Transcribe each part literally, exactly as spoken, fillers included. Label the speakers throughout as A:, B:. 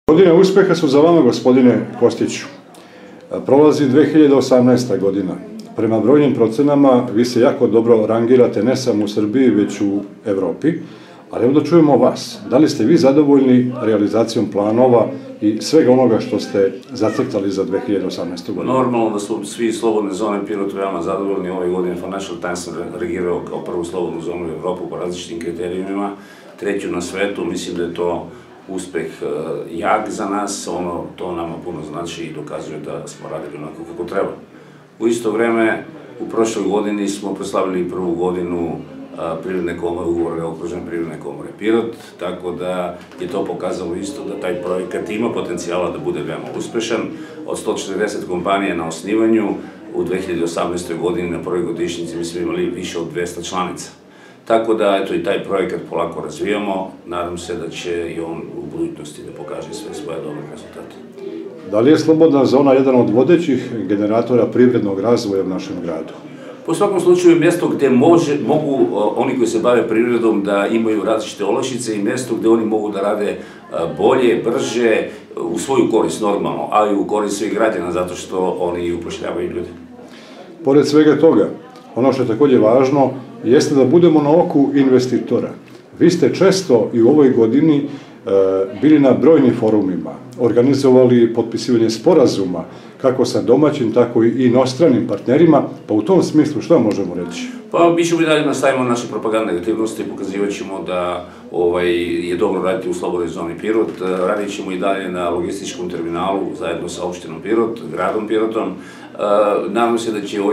A: Godine uspeha su za vama, gospodine Kostiću. Prolazi dve hiljade osamnaesta. godina. Prema brojnim procenama vi se jako dobro rangirate ne samo u Srbiji, već u Evropi. Ali evo da čujemo vas. Da li ste vi zadovoljni realizacijom planova i svega onoga što ste zacrtali za dve hiljade osamnaestu. godinu?
B: Normalno da su svi slobodne zone Pirot veoma zadovoljni. Ove godine Financial Times reagirao kao prvu slobodnu zonu u Evropu po različitim kriterijumima. Treću na svetu, mislim da je to uspeh jak za nas, ono to nama puno znači i dokazuje da smo radili onako kako treba. U isto vreme, u prošloj godini smo proslavili prvu godinu Privredne komore, ugovore o okruženju Privredne komore Pirot, tako da je to pokazalo isto da taj projekat ima potencijala da bude veoma uspešan. Od sto četrdeset kompanija na osnivanju, u dve hiljade osamnaestoj. godini na prvoj godišnjici mi smo imali više od dvesta članica. Tako da, eto, i taj projekat polako razvijamo. Nadam se da će i on u budućnosti da pokaže sve svoje dobre rezultate.
A: Da li je slobodna zona jedan od vodećih generatora privrednog razvoja u našem gradu?
B: Po svakom slučaju je mjesto gde mogu oni koji se bave privredom da imaju različite olakšice i mjesto gde oni mogu da rade bolje, brže, u svoju korist normalno, ali u korist svih građana zato što oni upošljavaju ljude.
A: Pored svega toga, ono što je također važno jeste da budemo na oku investitora. Vi ste često i u ovoj godini bili na brojnim forumima, organizovali potpisivanje sporazuma, kako sa domaćim, tako i inostranim partnerima, pa u tom smislu šta možemo reći?
B: Pa mi ćemo i dalje nastavimo naše propagandne aktivnosti, pokazivat ćemo da je dobro raditi u slobodnoj zoni Pirot, radit ćemo i dalje na logističkom terminalu zajedno sa opštinom Pirot, gradom Pirotom. Nadam se da će u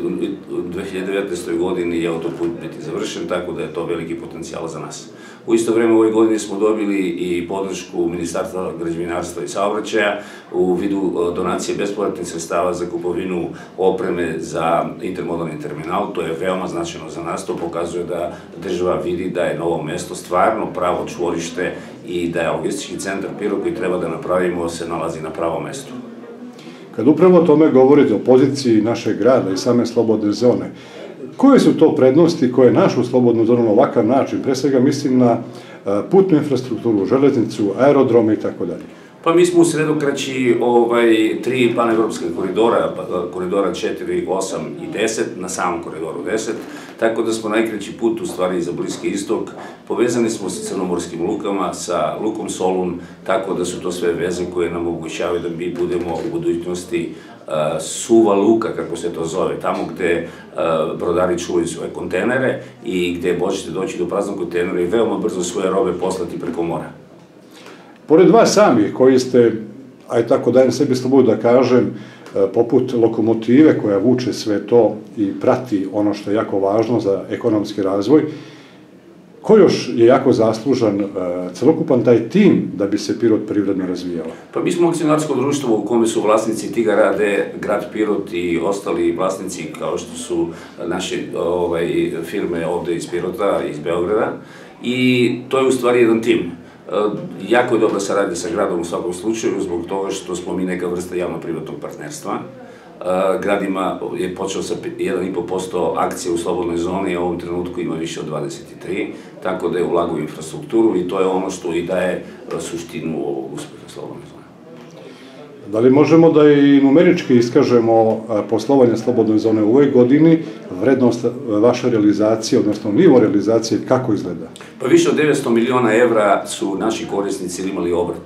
B: dve hiljade devetnaestoj. godini i autoput biti završen, tako da je to veliki potencijal za nas. U isto vreme u ovoj godini smo dobili i podršku Ministarstva građevinarstva i saobraćaja u vidu donacije besplatnih sredstava za kupovinu opreme za intermodalni terminal. To je veoma značajno za nas, to pokazuje da država vidi da je Novo mesto stvarno pravo čvorište i da je logistički centar Pirot koji treba da napravimo se nalazi na pravom mestu.
A: Kad upravo o tome govorite, o poziciji našeg grada i same slobodne zone, koje su to prednosti koje našu slobodnu zonu na ovakav način, pre svega mislim na putnu infrastrukturu, železnicu, aerodrome i tako dalje?
B: Pa mi smo u sredokraći tri panevropske koridora, koridora četiri, osam i deset, na samom koridoru deset, tako da smo najkraći put u stvari za Bliski istok. Povezani smo sa crnomorskim lukama, sa lukom Solun, tako da su to sve veze koje nam omogućavaju da mi budemo u budućnosti suva luka, kako se to zove, tamo gde brodari čuvaju svoje kontenere i gde možete doći do praznog kontejnera i veoma brzo svoje robe poslati preko mora.
A: Pored vas samih, koji ste, aj tako dajem sebi slobodu da kažem, poput lokomotive koja vuče sve to i prati ono što je jako važno za ekonomski razvoj, ko još je jako zaslužan celokupan taj tim da bi se Pirot privredno razvijala?
B: Pa mi smo akcionarsko društvo u kome su vlasnici Tigar a d, grad Pirot i ostali vlasnici kao što su naše firme ovde iz Pirota, iz Beograda, i to je u stvari jedan tim. Jako je dobra saradnja sa gradom u svakom slučaju zbog toga što smo mi neka vrsta javno-privatnog partnerstva. Grad je počeo sa jedan i po posto akcije u slobodnoj zoni, a u ovom trenutku ima više od dvadeset tri, tako da je ulagao u infrastrukturu i to je ono što i daje suštinu ovog uspeha slobodne zone.
A: Da li možemo da i numerički iskažemo poslovanje slobodne zone u ovoj godini, vrednost vaše realizacije, odnosno nivo realizacije, kako izgleda?
B: Pa više od devetsto miliona evra su naši korisnici imali obrt.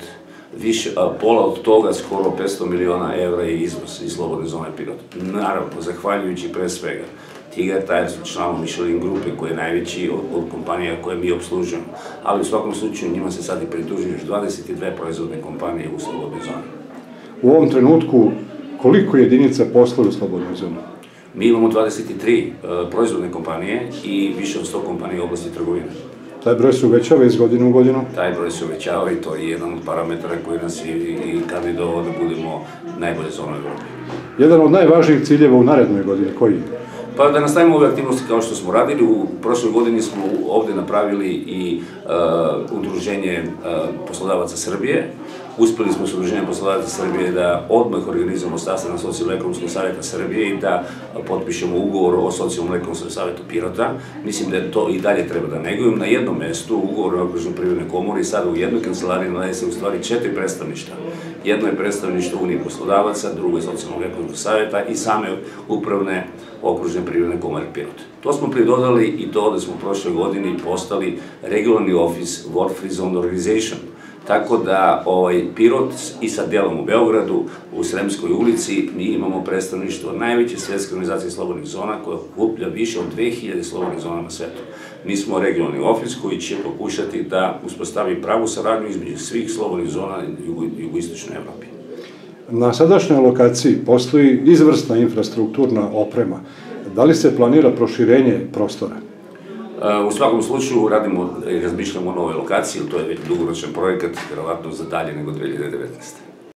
B: Pola od toga, skoro petsto miliona evra je izvoz iz slobodne zone Pirot. Naravno, zahvaljujući pre svega Tigar Tiresu, članom Michelin grupe, koji je najveći od kompanija koje mi obslužujemo. Ali u svakom slučaju njima se sad i pridružuju još dvadeset dve proizvodne kompanije u slobodnoj zoni.
A: U ovom trenutku, koliko jedinica posluju u slobodnoj zoni?
B: Mi imamo dvadeset tri proizvodne kompanije i više od sto kompanija u oblasti trgovine.
A: Taj broj se uvećava iz godine u godinu?
B: Taj broj se uvećava i to je jedan od parametara koji nas i kandidovao da budemo najbolje zone u Evropi.
A: Jedan od najvažnijih ciljeva u narednoj godini, koji je?
B: Pa da nastavimo ove aktivnosti kao što smo radili, u prošloj godini smo ovde napravili i udruženje poslodavaca Srbije, Uspeli smo s Udruženjem poslodavaca Srbije da odmah organizujemo sastanak Socijalno-ekonomskog savjeta Srbije i da potpišemo ugovor o Socijalno-ekonomskom savjetu Pirota. Mislim da to i dalje treba da negujem. Na jednom mestu ugovor o okružnoj privrednoj komori, sada u jednoj kancelariji nalazi se u stvari četiri predstavništva. Jedno je predstavništvo Unije poslodavaca, drugo je Socijalno-ekonomskog savjeta i same upravne okružne privredne komore Pirot. To smo pridodali i to da smo u prošloj godini postali regionalni ofis World Free Zone Organization. Tako da Pirot i sa delom u Beogradu, u Sremskoj ulici, mi imamo predstavništvo najveće svetske organizacije slobodnih zona koja okuplja više od dve hiljade slobodnih zona na svetu. Mi smo regionalni ofis koji će pokušati da uspostavi pravu saradnju između svih slobodnih zona u jugoistočnoj Evropi.
A: Na sadašnjoj lokaciji postoji izvrsna infrastrukturna oprema. Da li se planira proširenje prostora?
B: U svakom slučaju radimo i razmišljamo o novoj lokaciji, to je već dugoročan projekat, vjerovatno za dalje nego dve hiljade devetnaeste.